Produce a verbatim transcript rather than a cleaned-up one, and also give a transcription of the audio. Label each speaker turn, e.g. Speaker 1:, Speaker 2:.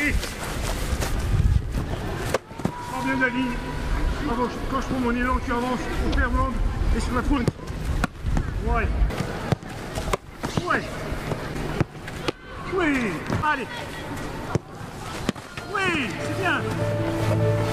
Speaker 1: Allez. Prends bien la ligne. Avant, quand je prends mon élan, tu avances. On ferme l'angle et sur la pointe. Ouais. Ouais. Oui. Allez. Oui, c'est bien.